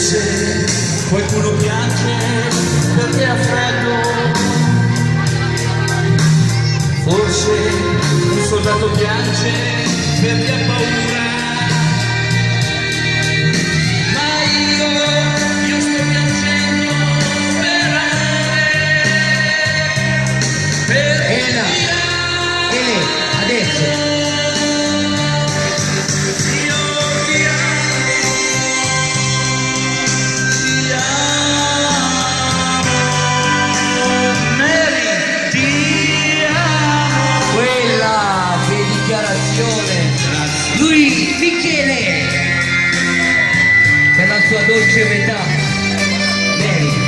Forse qualcuno piange perché ha freddo, forse un soldato piange perché ha paura, ma io sto piangendo per amare, perché adesso lui, Michele, per la sua dolce metà, Mary.